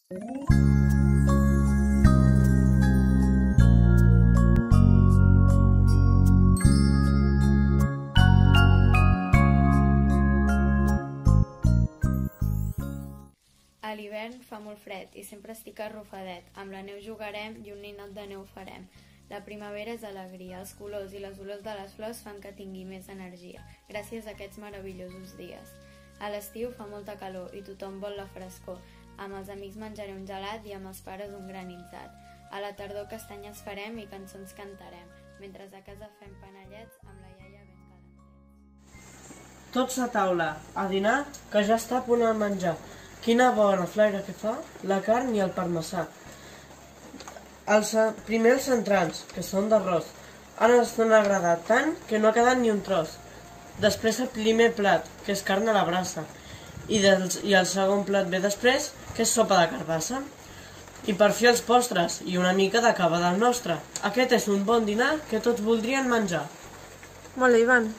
A l'hivern fa molt fred i sempre estic arrufadet. Amb la neu jugarem i un ninot de neu farem. La primavera és alegria, els colors i les olors de les flors fan que tingui més energia, gràcies a aquests meravellosos dies. A l'estiu fa molta calor i tothom vol la frescor. Amb els amics menjaré un gelat i amb els pares un granitzat. A la tardor castanyes farem i cançons cantarem, mentre a casa fem panellets amb la iaia ben calentets. Tots a taula, a dinar, que ja està a punt de menjar. Quina bona flaire que fa la carn i el parmesà. Primer els entrants, que són d'arròs. Ara ens n'han agradat tant que no ha quedat ni un tros. Després el primer plat, que és carn a la brasa. I el segon plat ve després, que és sopa de carbassa. I per fi els postres i una mica de cava del nostre. Aquest és un bon dinar que tots voldrien menjar. Molt bé, Ivan.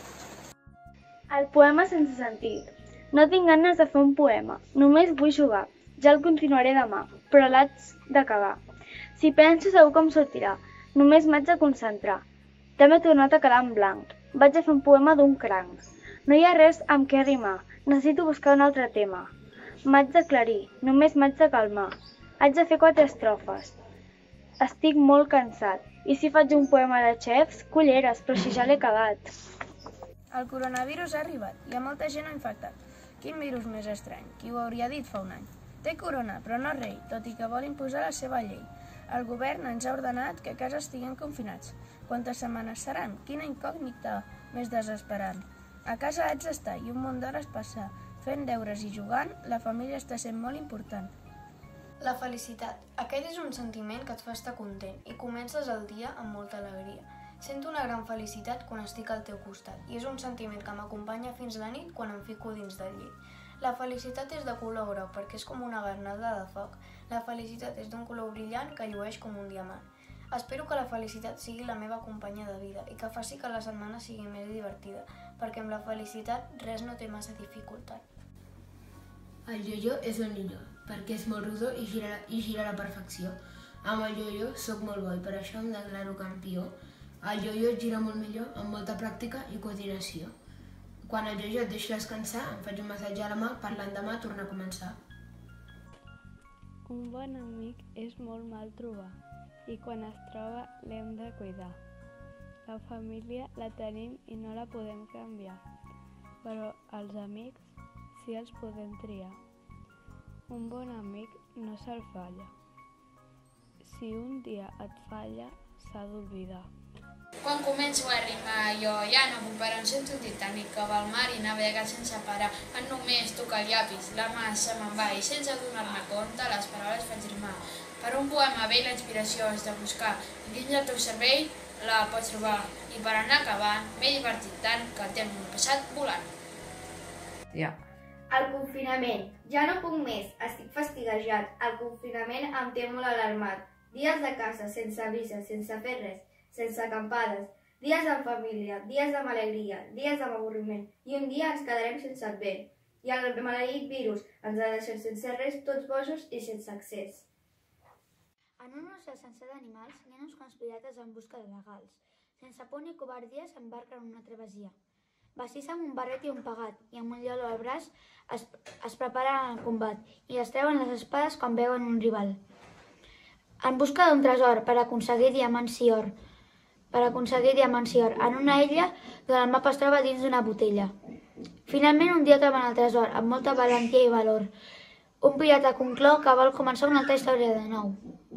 El poema sense sentit. No tinc ganes de fer un poema, només vull jugar. Ja el continuaré demà, però l'haig d'acabar. Si penso segur que em sortirà, només m'haig de concentrar. També he tornat a quedar en blanc. Vaig a fer un poema d'un cranc. No hi ha res amb què rimar, necessito buscar un altre tema. M'haig d'aclarir, només m'haig de calmar. Haig de fer 4 estrofes. Estic molt cansat. I si faig un poema de xefs, culleres, però si ja l'he acabat. El coronavirus ha arribat. Hi ha molta gent infectat. Quin virus més estrany. Qui ho hauria dit fa un any? Té corona, però no rei, tot i que vol imposar la seva llei. El govern ens ha ordenat que a casa estiguem confinats. Quantes setmanes seran? Quina incògnita més desesperant. A casa haig d'estar i un munt d'hores passar. Fent deures i jugant, la família està sent molt important. La felicitat. Aquest és un sentiment que et fa estar content i comences el dia amb molta alegria. Sento una gran felicitat quan estic al teu costat i és un sentiment que m'acompanya fins la nit quan em fico dins del llit. La felicitat és de color groc perquè és com una granada de foc. La felicitat és d'un color brillant que llueix com un diamant. Espero que la felicitat sigui la meva companya de vida i que faci que la setmana sigui més divertida, perquè amb la felicitat res no té massa dificultat. El ioió és el millor, perquè és molt rodó i gira a la perfecció. Amb el ioió soc molt bo i per això em declaro campió. El ioió gira molt millor, amb molta pràctica i coordinació. Quan el ioió et deixo descansar, em faig un massatge a la mà per l'endemà tornar a començar. Un bon amic és molt mal trobar i quan es troba l'hem de cuidar. La família la tenim i no la podem canviar, però els amics sí els podem triar. Un bon amic no se'l falla. Si un dia et falla, s'ha d'oblidar. Quan començo a rimar jo ja no puc parar, em sento un titànic que va al mar i navega sense parar. En només tocar el llapis, la mà se me'n va i sense donar-me compte les paraules faig rimar. Per un poema vell la inspiració has de buscar i dins del teu cervell la pots trobar. I per anar acabant m'he divertit tant que el temps m'ha passat volant. Ja. El confinament. Ja no puc més, estic fastiguejat. El confinament em té molt alarmat. Dies de casa, sense avisa, sense fer res, sense acampades. Dies en família, dies amb alegria, dies amb avorriment. I un dia ens quedarem sense advent. I el maleït virus ens ha deixat sense res, tots bojos i sense accés. En un oceà sencer d'animals hi ha uns quants pirates en busca de legals. Sense por ni covardia s'embarquen en una travessia. Vestits amb un barret i un pegat i amb un lleó al braç es preparen al combat i es treuen les espades quan veuen un rival. En busca d'un tresor per aconseguir diamants i or. En una illa d'on el mapa es troba dins d'una botella. Finalment un dia troben el tresor amb molta valentia i valor. Un pirata conclou que vol començar una altra història de nou.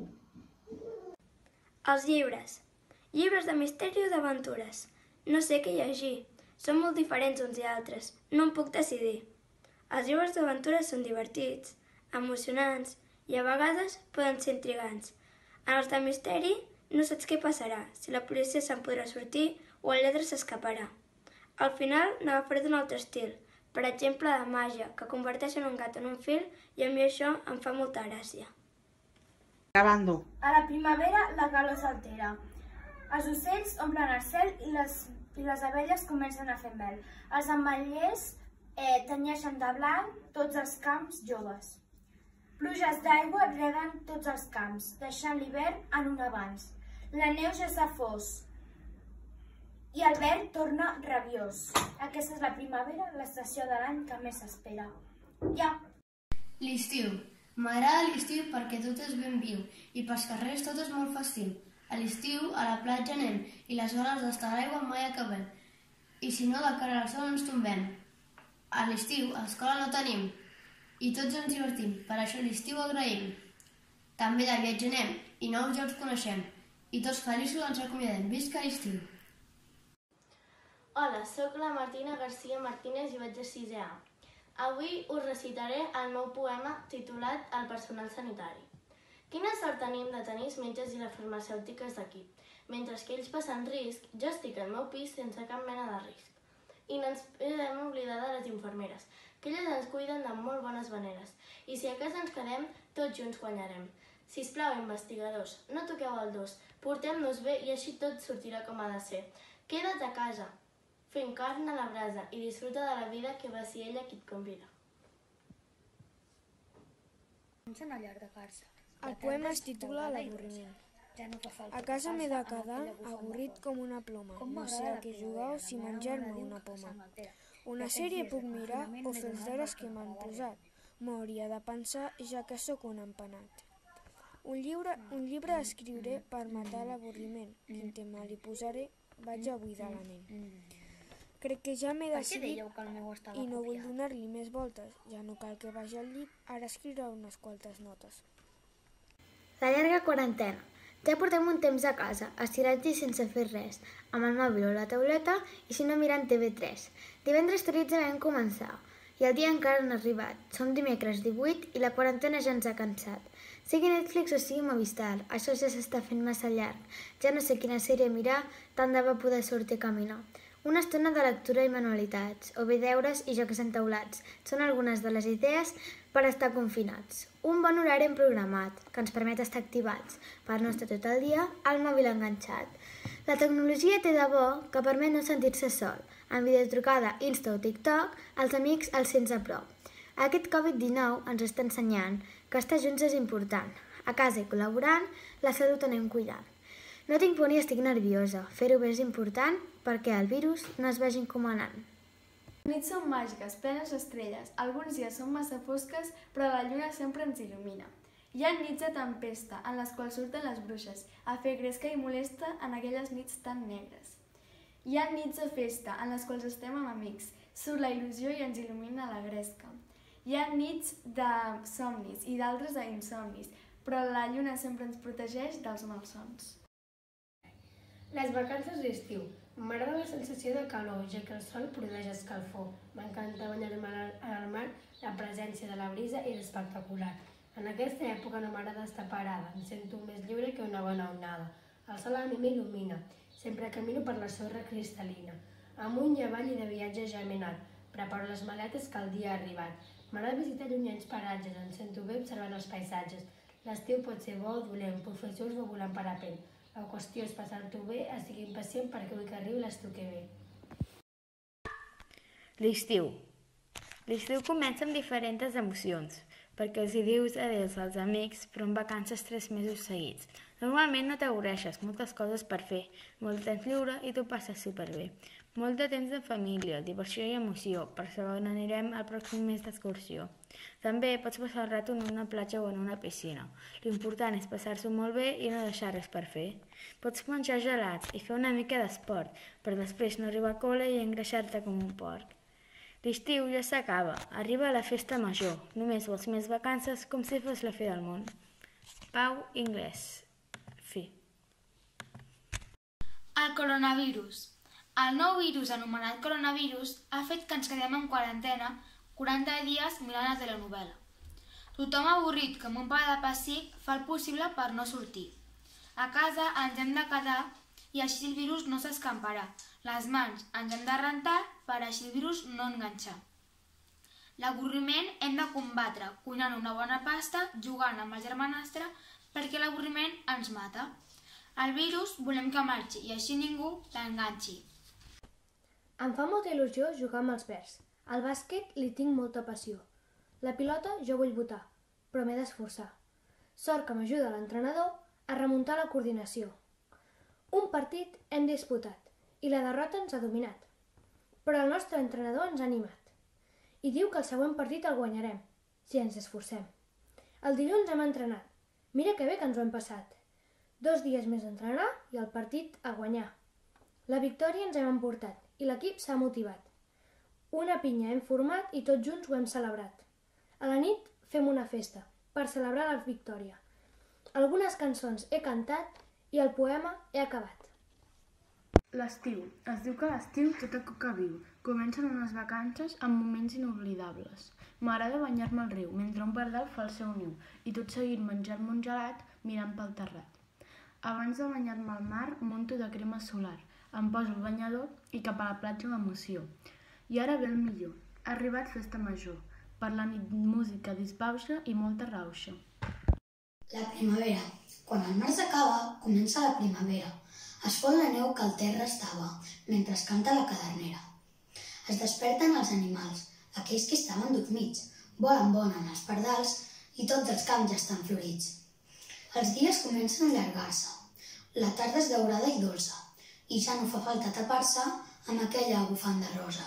Els llibres. Llibres de misteri o d'aventures. No sé què llegir. Són molt diferents uns i altres. No em puc decidir. Els llibres d'aventures són divertits, emocionants i a vegades poden ser intrigants. En els de misteri no saps què passarà, si la policia se'n podrà sortir o el lladre s'escaparà. Al final n'agafaré d'un altre estil, per exemple de màgia, que converteixen un gat en un fil i a mi això em fa molta gràcia. Gravando. A la primavera la calor s'altera. Els ocells omplen el cel i les abelles comencen a fer mel. Els ametllers tenyeixen de blanc tots els camps joves. Pluges d'aigua reguen tots els camps, deixant l'hivern en un avanç. La neu ja s'ha fos i el verd torna rabiós. Aquesta és la primavera, l'estació de l'any que més s'espera. Ja! L'estiu. M'agrada l'estiu perquè tot és ben viu i pels carrers tot és molt festiu. A l'estiu a la platja anem i les hores d'estar a l'aigua mai acabem. I si no, de cara al sol ens tombem. A l'estiu a l'escola no tenim i tots ens divertim, per això l'estiu agraïm. També de viatge anem i nous llocs coneixem i tots feliços ens acomiadem. Visca l'estiu! Hola, sóc la Martina García Martínez i vaig a 6è A. Avui us recitaré el meu poema titulat El personal sanitari. Quina sort tenim de tenir els metges i les farmacèutiques d'aquí. Mentre que ells passen risc, jo estic al meu pis sense cap mena de risc. I no ens podem oblidar de les infermeres, que elles ens cuiden de molt bones maneres. I si a casa ens quedem, tots junts guanyarem. Sisplau, investigadors, no toqueu el dos, portem-nos bé i així tot sortirà com ha de ser. Queda't a casa, fent carn a la brasa i disfruta de la vida que va ser ella qui et convida. El poema es titula L'avorriment. A casa m'he de quedar avorrit com una ploma. No sé a què jugar o si menjar-me una poma. Una sèrie puc mirar o fer els deures que m'han posat. M'ho hauria de pensar ja que sóc un empanat. Un llibre escriuré per matar l'avorriment. Quin tema li posaré, vaig a buidar la ment. Crec que ja m'he decidit i no vull donar-li més voltes. Ja no cal que vagi al llit, ara escriuré unes quantes notes. La llarga quarantena. Ja portem un temps a casa, estirats i sense fer res, amb el mòbil o la tauleta i si no mirant TV3. Divendres 13 vam començar i el dia encara no ha arribat. Som dimecres 18 i la quarantena ja ens ha cansat. Sigui Netflix o sigui Movistar, això ja s'està fent massa llarg. Ja no sé quina sèrie mirar, tant de bo poder sortir a caminar. Una estona de lectura i manualitats, o bé deures i jocs entaulats. Són algunes de les idees per estar confinats. Un bon horari programat, que ens permet estar activats, per no estar tot el dia al mòbil enganxat. La tecnologia té de bo que permet no sentir-se sol. En videotrucada, Insta o TikTok, els amics els sents a prop. Aquest Covid-19 ens està ensenyant que estar junts és important. A casa i col·laborant, la salut anem cuidant. No tinc por ni estic nerviosa. Fer-ho bé és important perquè el virus no es vagi encomanant. Les nits són màgiques, plenes d'estrelles. Alguns dies són massa fosques, però la lluna sempre ens il·lumina. Hi ha nits de tempesta, en les quals surten les bruixes, a fer gresca i molesta en aquelles nits tan negres. Hi ha nits de festa, en les quals estem amb amics. Surt la il·lusió i ens il·lumina la gresca. Hi ha nits de somnis i d'altres d'insomnis, però la lluna sempre ens protegeix dels malsons. Les vacances d'estiu. M'agrada la sensació de calor, ja que el sol produeix escalfor. M'encanta banyar-me al mar, la presència de la brisa és espectacular. En aquesta època no m'agrada estar parada, em sento més lliure que una bona onada. El sol a mi m'il·lumina, sempre camino per la sorra cristal·lina. Amunt i avall i de viatge ja m'he anat, preparo les maletes que el dia ha arribat. M'agrada visitar llunyans paratges, em sento bé observant els paisatges. L'estiu pot ser bo o dolent, professors o volant parapent. La qüestió és passar-t'ho bé, estic impacient perquè vull que arribi l'estiu que ve. L'estiu. L'estiu comença amb diferents emocions, perquè els hi dius adéus als amics, però en vacances 3 mesos seguits. Normalment no t'avorreixes, moltes coses per fer, molt temps lliure i t'ho passes superbé. Molt de temps de família, diversió i emoció, per saber on anirem el pròxim mes d'excursió. També pots passar el rato en una platja o en una piscina. L'important és passar-s'ho molt bé i no deixar res per fer. Pots menjar gelats i fer una mica d'esport, per després no arribar a col·le i engreixar-te com un porc. L'estiu ja s'acaba, arriba la festa major. Només vols més vacances com si fos la fi del món. Pau Inglés. Fi. El coronavirus. El nou virus anomenat coronavirus ha fet que ens quedem en quarantena 40 dies mirant la telenovel·la. Tothom avorrit com un pa de pessic fa el possible per no sortir. A casa ens hem de quedar i així el virus no s'escamparà. Les mans ens hem de rentar per així el virus no enganxar. L'avorriment hem de combatre cuinant una bona pasta, jugant amb el germanastre perquè l'avorriment ens mata. El virus volem que marxi i així ningú l'enganxi. Em fa molta il·lusió jugar amb els verds. Al bàsquet li tinc molta passió. La pilota jo vull botar. però m'he d'esforçar. Sort que m'ajuda l'entrenador a remuntar la coordinació. Un partit hem disputat i la derrota ens ha dominat, però el nostre entrenador ens ha animat i diu que el següent partit el guanyarem, si ens esforcem. El dilluns hem entrenat. Mira que bé que ens ho hem passat. 2 dies més d'entrenar i el partit a guanyar. La victòria ens hem emportat i l'equip s'ha motivat. Una pinya hem format i tots junts ho hem celebrat. A la nit fem una festa per celebrar la victòria. Algunes cançons he cantat i el poema he acabat. L'estiu. Es diu que l'estiu tota coca viu. Comencen unes vacances amb moments inoblidables. M'agrada banyar-me al riu mentre un pardal fa el seu niu i tot seguit menjar-me un gelat mirant pel terrat. Abans de banyar-me al mar monto de crema solar. Em poso el banyador i cap a la platja amb emoció. I ara ve el millor. Ha arribat festa major. Per la nit música disbauxa i molta rauxa. La primavera. Quan el març acaba, comença la primavera. Es fon la neu que al terra estava, mentre es canta la cadernera. Es desperten els animals, aquells que estaven dormits. Volen els pardals i tots els camps ja estan florits. Els dies comencen a allargar-se. La tarda és daurada i dolça, i ja no fa falta tapar-se amb aquella bufanda rosa.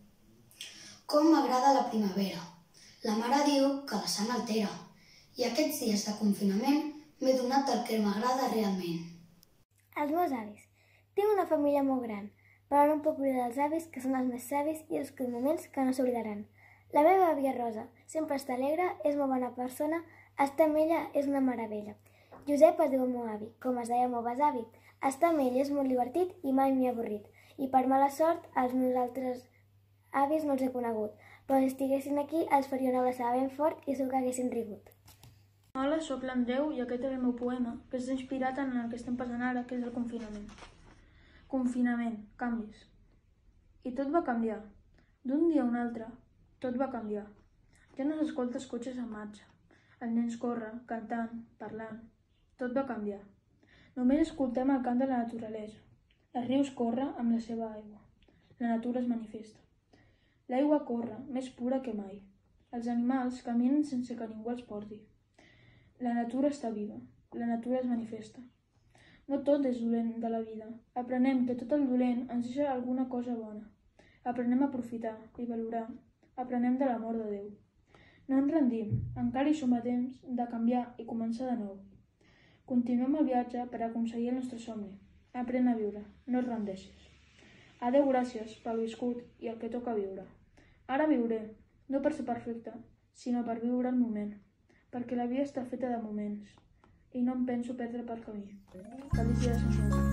Com m'agrada la primavera. La mare diu que la sang altera, i aquests dies de confinament m'he donat el que m'agrada realment. Els meus avis. Tinc una família molt gran, però no em puc oblidar dels avis que són els més savis i els moments que no s'oblidaran. La meva àvia Rosa sempre està alegre, és molt bona persona, estar amb ella és una meravella. Josep es diu el meu avi, com es deia el meu besavi. Estar amb ell és molt divertit i mai m'he avorrit. I per mala sort, els meus altres avis no els he conegut, però si estiguessin aquí els faria una abraçada ben fort i segur que haguessin rigut. Hola, sóc l'Andreu i aquest és el meu poema, que és inspirat en el que estem passant ara, que és el confinament. Confinament, canvis. I tot va canviar. D'un dia a un altre, tot va canviar. Ja no s'escolta els cotxes en marxa. Els nens corren, cantant, parlant. Tot va canviar. Només escoltem el cant de la naturalesa. Els rius corren amb la seva aigua. La natura es manifesta. L'aigua corre, més pura que mai. Els animals caminen sense que ningú els porti. La natura està viva, la natura es manifesta. No tot és dolent de la vida. Aprenem que tot el dolent ens deixa alguna cosa bona. Aprenem a aprofitar i valorar. Aprenem de l'amor de Déu. No ens rendim, encara hi som a temps de canviar i començar de nou. Continuem el viatge per aconseguir el nostre somni. Aprèn a viure, no et rendeixis. Adéu, gràcies pel viscut i el que toca viure. Ara viuré, no per ser perfecte, sinó per viure el moment. Perquè la vida està feta de moments i no em penso perdre pel camí. Feliç dia de Sant Jordi.